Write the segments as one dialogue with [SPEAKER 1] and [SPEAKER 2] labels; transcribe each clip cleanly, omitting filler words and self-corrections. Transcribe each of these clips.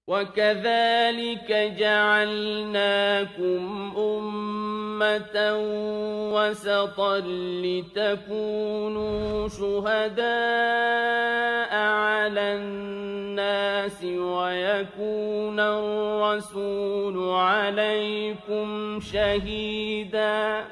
[SPEAKER 1] وَكَذَٰلِكَ جَعَلْنَاكُمْ أُمَّةً وَسَطًا لِّتَكُونُوا شُهَدَاءَ عَلَى النَّاسِ وَيَكُونَ الرَّسُولُ عَلَيْكُمْ شَهِيدًا.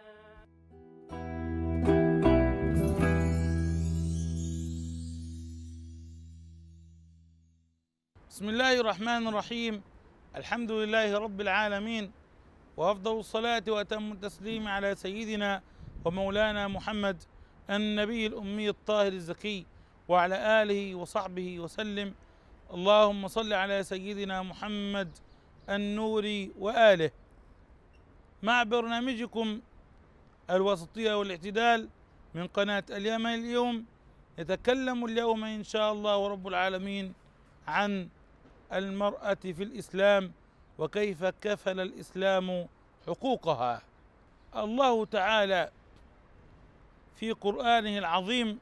[SPEAKER 2] بسم الله الرحمن الرحيم. الحمد لله رب العالمين، وأفضل الصلاة وأتم التسليم على سيدنا ومولانا محمد النبي الأمي الطاهر الزكي وعلى آله وصحبه وسلم. اللهم صل على سيدنا محمد النور وآله. مع برنامجكم الوسطية والاعتدال من قناة اليمن اليوم، نتكلم اليوم إن شاء الله ورب العالمين عن المرأة في الإسلام وكيف كفل الإسلام حقوقها. الله تعالى في قرآنه العظيم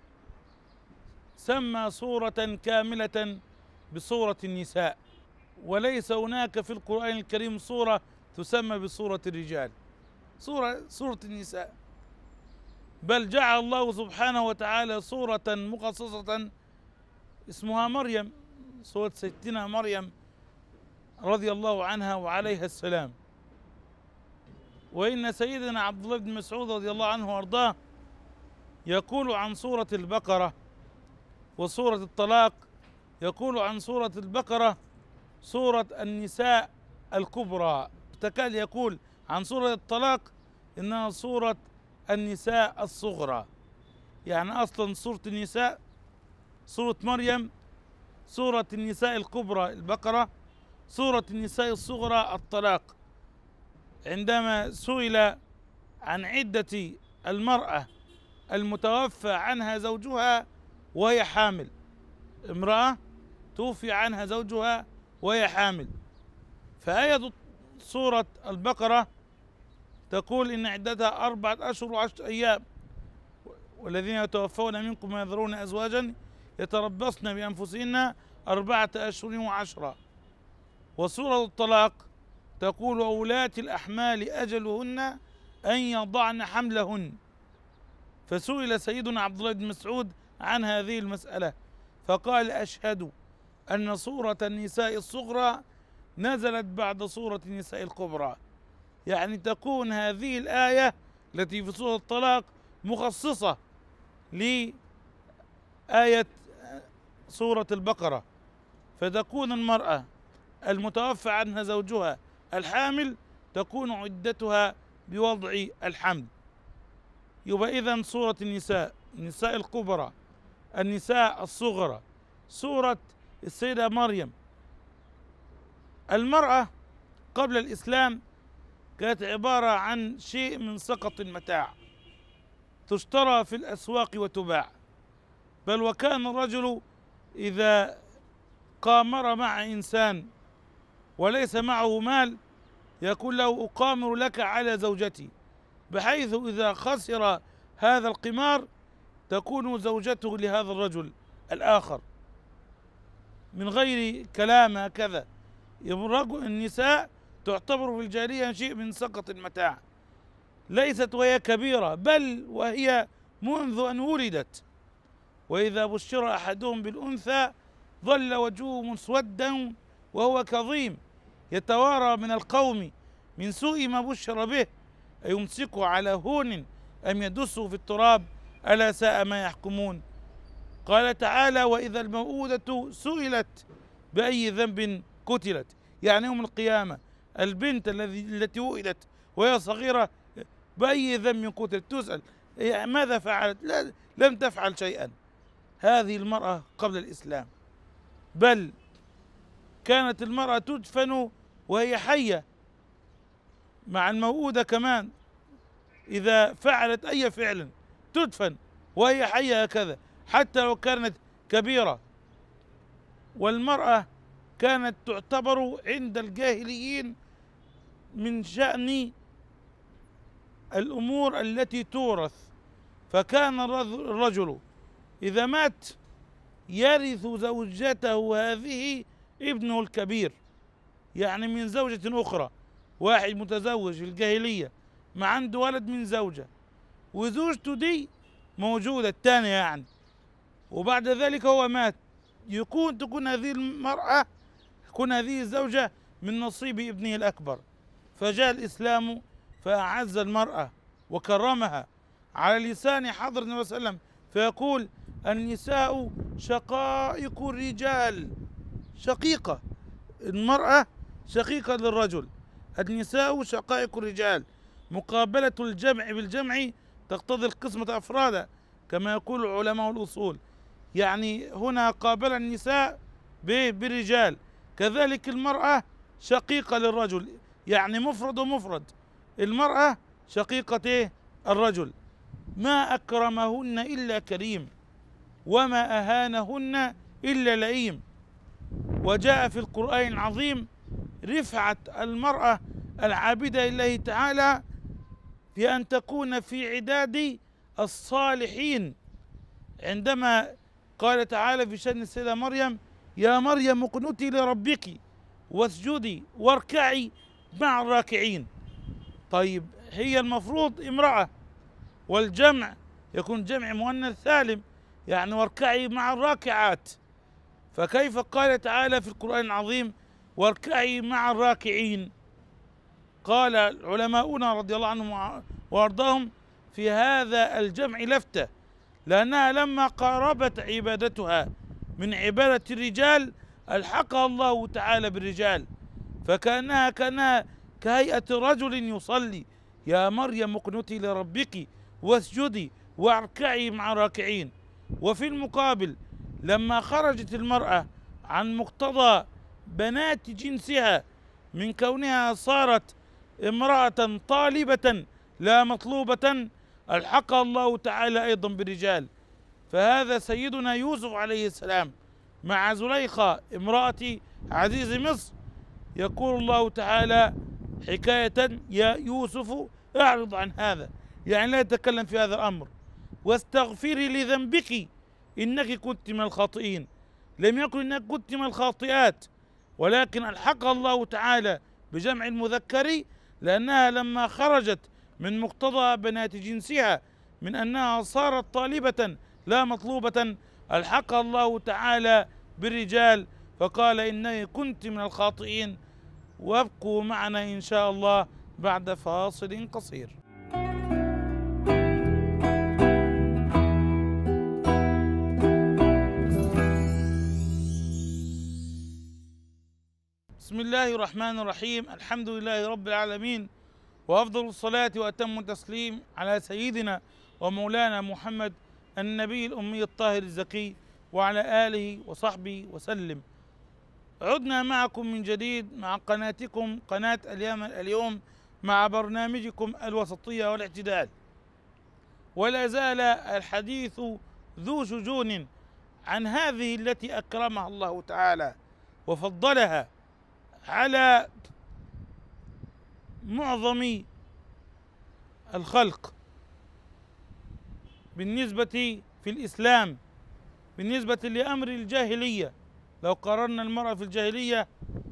[SPEAKER 2] سمى سورة كاملة بسورة النساء، وليس هناك في القرآن الكريم سورة تسمى بسورة الرجال، سورة النساء، بل جعل الله سبحانه وتعالى سورة مخصصة اسمها مريم، سورة ستنا مريم رضي الله عنها وعليها السلام. وإن سيدنا عبد الله بن مسعود رضي الله عنه وأرضاه يقول عن سورة البقرة وسورة الطلاق، يقول عن سورة البقرة سورة النساء الكبرى، تكاد يقول عن سورة الطلاق إنها سورة النساء الصغرى. يعني أصلا سورة النساء سورة مريم، سورة النساء الكبرى البقرة، سورة النساء الصغرى الطلاق. عندما سئل عن عدة المرأة المتوفى عنها زوجها وهي حامل، امرأة توفي عنها زوجها وهي حامل، فآية سورة البقرة تقول إن عدتها 4 أشهر و10 أيام، والذين يتوفون منكم ويذرون أزواجا يتربصن بأنفسهن 4 أشهر و10. وسورة الطلاق تقول أولات الأحمال أجلهن أن يضعن حملهن. فسئل سيدنا عبد الله بن مسعود عن هذه المسألة فقال: أشهد أن سورة النساء الصغرى نزلت بعد سورة النساء الكبرى. يعني تكون هذه الآية التي في سورة الطلاق مخصصة لآية سورة البقرة، فتكون المرأة المتوفى عنها زوجها الحامل تكون عدتها بوضع الحمل. يبقى إذن سورة النساء الكبرى، النساء الصغرى، سورة السيدة مريم. المرأة قبل الإسلام كانت عبارة عن شيء من سقط المتاع تشترى في الأسواق وتباع، بل وكان الرجل إذا قامر مع إنسان وليس معه مال يقول له: أقامر لك على زوجتي، بحيث إذا خسر هذا القمار تكون زوجته لهذا الرجل الآخر من غير كلام. هكذا النساء تعتبر في الجاهلية شيء من سقط المتاع، ليست وهي كبيرة بل وهي منذ أن ولدت. وإذا بشر أحدهم بالأنثى ظل وجهه مسودا وهو كظيم يتوارى من القوم من سوء ما بشر به، أيمسكه على هون أم يدسه في التراب ألا ساء ما يحكمون. قال تعالى: وإذا الموءودة سئلت بأي ذنب قتلت. يعني يوم القيامة البنت التي ولدت وهي صغيرة بأي ذنب قتلت تسأل ماذا فعلت؟ لا، لم تفعل شيئا. هذه المرأة قبل الإسلام، بل كانت المرأة تدفن وهي حية مع الموءودة كمان، إذا فعلت أي فعل تدفن وهي حية هكذا حتى لو كانت كبيرة. والمرأة كانت تعتبر عند الجاهليين من شأن الأمور التي تورث، فكان الرجل إذا مات يرث زوجته هذه ابنه الكبير، يعني من زوجة أخرى. واحد متزوج في الجاهلية ما عنده ولد من زوجة، وزوجته دي موجودة الثانية يعني، وبعد ذلك هو مات، تكون هذه المرأة، تكون هذه الزوجة من نصيب ابنه الأكبر. فجاء الإسلام فأعز المرأة وكرمها على لسان حضرة النبي صلى الله عليه وسلم، فيقول: النساء شقائق الرجال. شقيقة المرأة، شقيقة للرجل. النساء شقائق الرجال، مقابلة الجمع بالجمع تقتضي القسمة أفرادا كما يقول علماء الأصول. يعني هنا قابل النساء بالرجال، كذلك المرأة شقيقة للرجل، يعني مفرد ومفرد. المرأة شقيقة الرجل. ما أكرمهن إلا كريم، وما أهانهن إلا لئيم. وجاء في القرآن العظيم رفعة المرأة العابدة لله تعالى في أن تكون في عداد الصالحين، عندما قال تعالى في شأن السيدة مريم: يا مريم اقنتي لربك واسجدي واركعي مع الراكعين. طيب، هي المفروض امرأة، والجمع يكون جمع مؤنث سالم، يعني واركعي مع الراكعات. فكيف قال تعالى في القرآن العظيم: واركعي مع الراكعين؟ قال علماؤنا رضي الله عنهم وارضاهم في هذا الجمع لفتة، لأنها لما قاربت عبادتها من عبادة الرجال ألحقها الله تعالى بالرجال، فكأنها كهيئة رجل يصلي: يا مريم اقنتي لربك واسجدي واركعي مع الراكعين. وفي المقابل لما خرجت المرأة عن مقتضى بنات جنسها من كونها صارت امرأة طالبة لا مطلوبة، ألحقها الله تعالى أيضا بالرجال. فهذا سيدنا يوسف عليه السلام مع زليخة امرأة عزيز مصر، يقول الله تعالى حكاية: يا يوسف اعرض عن هذا، يعني لا تتكلم في هذا الأمر، واستغفري لذنبك إنك كنت من الخاطئين. لم يكن إنك كنت من الخاطئات، ولكن ألحقها الله تعالى بجمع المذكر، لأنها لما خرجت من مقتضى بنات جنسها من أنها صارت طالبة لا مطلوبة، ألحقها الله تعالى بالرجال، فقال: إنك كنت من الخاطئين. وابقوا معنا إن شاء الله بعد فاصل قصير. بسم الله الرحمن الرحيم. الحمد لله رب العالمين، وأفضل الصلاة وأتم التسليم على سيدنا ومولانا محمد النبي الأمي الطاهر الزكي وعلى آله وصحبه وسلم. عدنا معكم من جديد مع قناتكم قناة اليوم مع برنامجكم الوسطية والاعتدال، ولا زال الحديث ذو شجون عن هذه التي أكرمها الله تعالى وفضلها على معظم الخلق بالنسبة في الإسلام، بالنسبة لأمر الجاهلية. لو قارنا المرأة في الجاهلية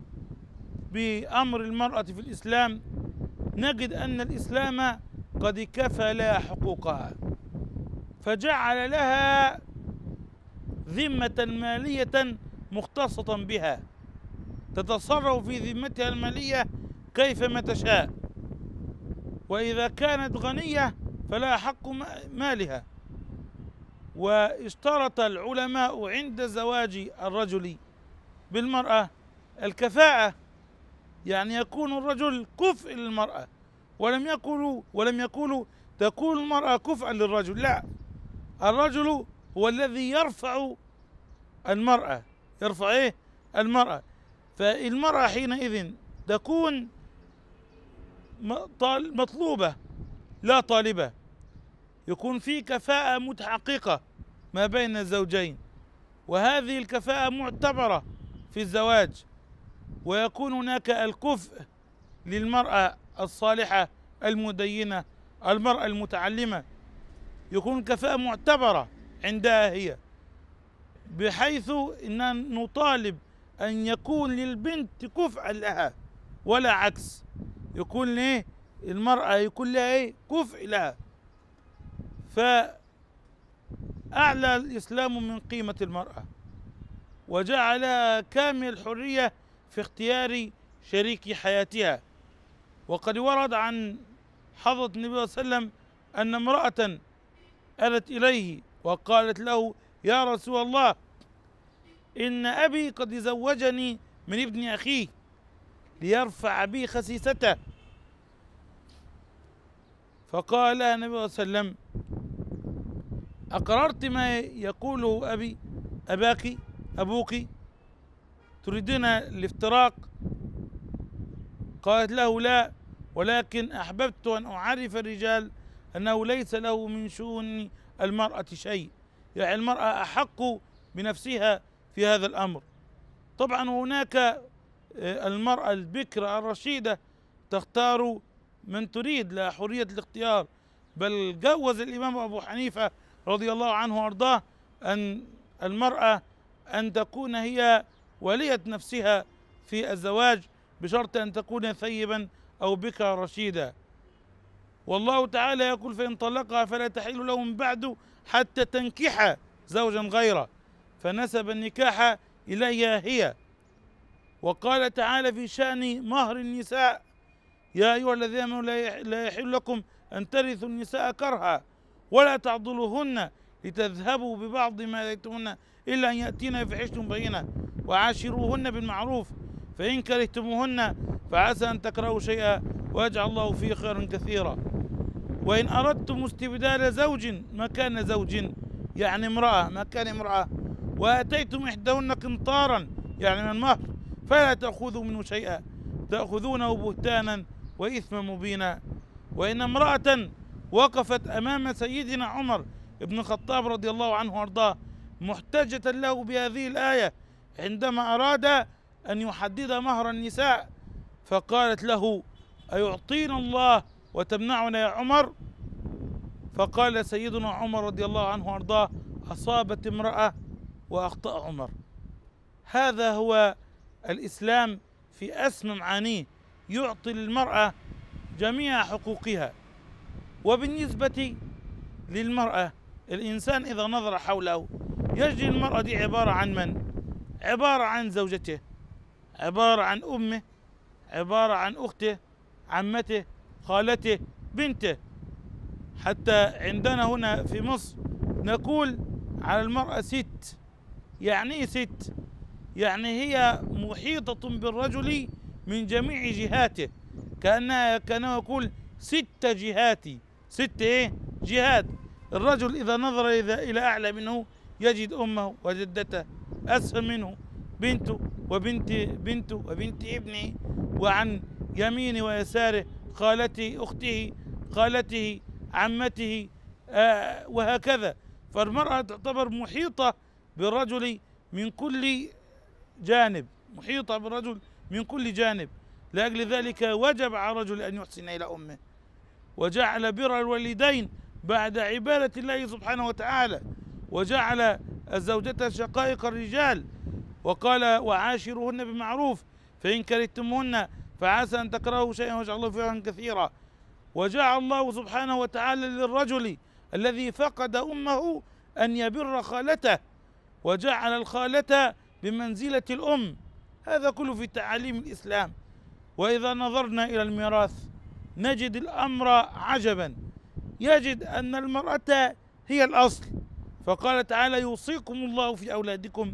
[SPEAKER 2] بأمر المرأة في الإسلام نجد أن الإسلام قد كفل حقوقها، فجعل لها ذمة مالية مختصة بها، تتصرف في ذمتها المالية كيفما تشاء، وإذا كانت غنية فلا حق مالها. واشترط العلماء عند زواج الرجل بالمرأة الكفاءة، يعني يكون الرجل كفء للمرأة، ولم يقولوا تكون المرأة كفءا للرجل، لا، الرجل هو الذي يرفع المرأة، يرفع المرأة. فالمرأة حينئذ تكون مطلوبة لا طالبة، يكون في كفاءة متحققة ما بين الزوجين، وهذه الكفاءة معتبرة في الزواج. ويكون هناك الكفء للمرأة الصالحة المدينة، المرأة المتعلمة، يكون كفاءة معتبرة عندها هي، بحيث أن نطالب أن يكون للبنت كفءا لها ولا عكس، يكون ليه المرأة يكون لها إيه كفء لها. فأعلى الإسلام من قيمة المرأة وجعلها كامل الحرية في اختيار شريك حياتها. وقد ورد عن حضرة النبي صلى الله عليه وسلم أن امرأة أتت إليه وقالت له: يا رسول الله، إن أبي قد زوجني من ابن أخيه ليرفع بي خسيسته. فقال لها النبي صلى الله عليه وسلم: أقررت ما يقوله أبوك تريدين الافتراق؟ قالت له: لا، ولكن أحببت أن أعرف الرجال أنه ليس له من شؤون المرأة شيء، يعني المرأة أحق بنفسها في هذا الأمر. طبعا هناك المرأة البكرة الرشيدة تختار من تريد، لها حرية الاختيار، بل جوز الإمام أبو حنيفة رضي الله عنه وأرضاه أن المرأة أن تكون هي ولية نفسها في الزواج بشرط أن تكون ثيبا أو بكرا رشيدا. والله تعالى يقول: فإن طلقها فلا تحل له من بعد حتى تنكح زوجا غيره، فنسب النكاح إليها هي. وقال تعالى في شأن مهر النساء: يا أيها الذين آمنوا لا يحل لكم أن ترثوا النساء كرها ولا تعضلوهن لتذهبوا ببعض ما آتيتموهن إلا أن يأتين بفاحشة مبينة وعاشروهن بالمعروف، فإن كرهتموهن فعسى أن تكرهوا شيئا ويجعل الله فيه خيرا كثيرا. وإن أردتم استبدال زوج مكان زوج، يعني امرأة مكان امرأة، وآتيتم إحداهن قنطارا يعني من المهر، فلا تأخذوا منه شيئا، تأخذونه بهتانا وإثما مبينا. وإن امرأة وقفت أمام سيدنا عمر بن الخطاب رضي الله عنه وأرضاه محتجة له بهذه الآية عندما أراد أن يحدد مهر النساء، فقالت له: أيعطينا الله وتمنعنا يا عمر؟ فقال سيدنا عمر رضي الله عنه وأرضاه: أصابت امرأة وأخطأ عمر. هذا هو الإسلام في أسمى معانيه، يعطي للمرأة جميع حقوقها. وبالنسبة للمرأة، الإنسان إذا نظر حوله يجد المرأة دي عبارة عن من؟ عبارة عن زوجته، عبارة عن أمه، عبارة عن أخته، عمته، خالته، بنته. حتى عندنا هنا في مصر نقول على المرأة ست. يعني إيه ست؟ يعني هي محيطة بالرجل من جميع جهاته، كأنه يقول 6 جهات. 6 إيه؟ جهات. الرجل إذا نظر إلى أعلى منه يجد أمه وجدته، أسفل منه بنته وبنت بنته وبنت ابنه، وعن يمينه ويساره خالته، أخته، خالته، عمته، وهكذا. فالمرأة تعتبر محيطة بالرجل من كل جانب، محيطة بالرجل من كل جانب. لأجل ذلك وجب على الرجل أن يحسن إلى أمه، وجعل بر الوالدين بعد عبادة الله سبحانه وتعالى، وجعل الزوجة شقائق الرجال، وقال: وعاشروهن بمعروف فإن كرهتموهن فعسى أن تكرهوا شيئا ويجعل الله فيه خيرا كثيرا. وجعل الله سبحانه وتعالى للرجل الذي فقد أمه أن يبر خالته، وجعل الخالة بمنزلة الأم. هذا كله في تعاليم الإسلام. وإذا نظرنا إلى الميراث نجد الأمر عجبا، يجد أن المرأة هي الأصل. فقال تعالى: يوصيكم الله في أولادكم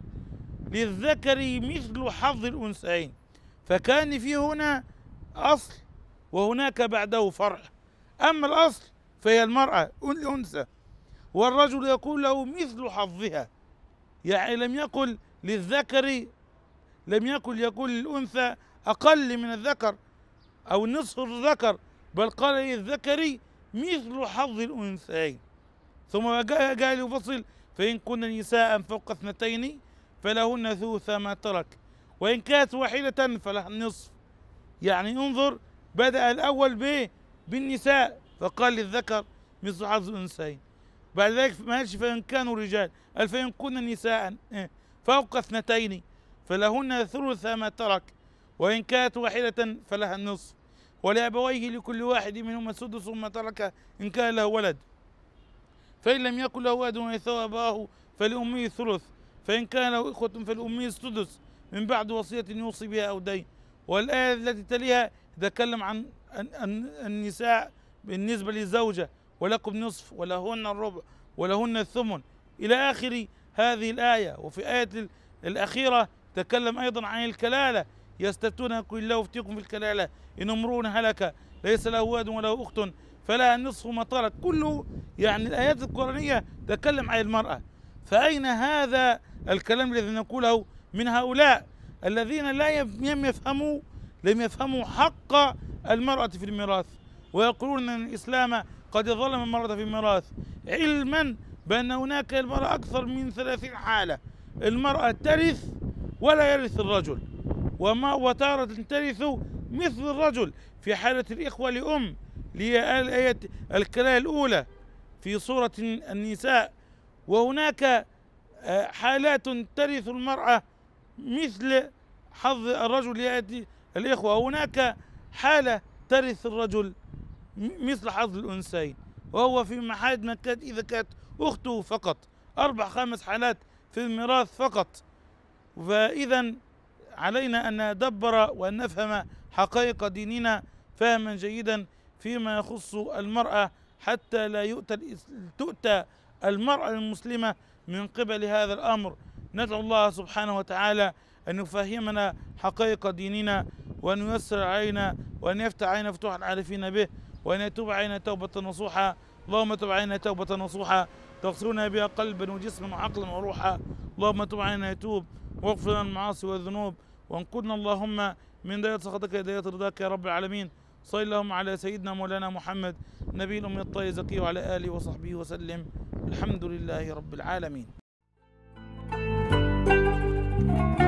[SPEAKER 2] للذكر مثل حظ الأنثيين. فكان في هنا أصل وهناك بعده فرع. أما الأصل فهي المرأة الأنثى، والرجل يقول له مثل حظها، يعني لم يقل للذكر، لم يقل للأنثى أقل من الذكر أو نصف الذكر، بل قال للذكر مثل حظ الأنثيين. ثم جاء يفصل: فإن كن نساء فوق 2 فلهن ثلث ما ترك، وإن كانت واحدة فلها النصف. يعني انظر، بدأ الأول بالنساء فقال للذكر مثل حظ الأنثيين، بعد ذلك ماشي فإن كانوا رجال قال: فإن كن نساء فوق 2 فلهن ثلث ما ترك وإن كانت واحدة فلها النصف، ولأبويه لكل واحد منهما السدس ما ترك إن كان له ولد، فإن لم يكن له ولد ويرثه أباه فلأمه الثلث، فإن كان له إخوة فلأمه السدس من بعد وصية يوصي بها أو دين. والآية التي تليها تتكلم عن النساء بالنسبة للزوجة، ولكم نصف ولهن الربع ولهن الثمن إلى آخر هذه الآية. وفي آية الأخيرة تكلم أيضا عن الكلالة، يستفتون قل الله يفتيكم في الكلالة إن امرؤ هلك ليس له ولد وله أخت فلها النصف ما ترك. كله يعني الآيات القرآنية تتكلم عن المرأة. فأين هذا الكلام الذي نقوله من هؤلاء الذين لم يفهموا حق المرأة في الميراث، ويقولون أن الإسلام قد ظلم المرأة في الميراث، علما بأن هناك المرأة أكثر من 30 حالة. المرأة ترث ولا يرث الرجل، وتارة ترث مثل الرجل في حالة الإخوة لأم، لآية الكلالة الأولى في سورة النساء. وهناك حالات ترث المرأة مثل حظ الرجل لآية الإخوة، وهناك حالة ترث الرجل مثل حظ الأنثيين، وهو في محاد ما كانت إذا كانت أخته فقط. 4-5 حالات في الميراث فقط. فإذا علينا أن ندبر وأن نفهم حقائق ديننا فهما جيدا فيما يخص المرأة، حتى لا تؤتى المرأة المسلمة من قبل هذا الأمر. ندعو الله سبحانه وتعالى أن يفهمنا حقائق ديننا، وأن ييسر علينا، وأن يفتح علينا فتوح العارفين به، وأن يتوب علينا توبة نصوحا. اللهم تب علينا توبة نصوحا تغسلنا بها قلبا وجسما وعقلا وروحا. اللهم تب علينا يتوب واغفر لنا المعاصي والذنوب، وانقذنا اللهم من دائرة سخطك إلى دائرة رضاك يا رب العالمين. صلى اللهم على سيدنا مولانا محمد نبي الأمي الطاهر الزكي وعلى آله وصحبه وسلم. الحمد لله رب العالمين.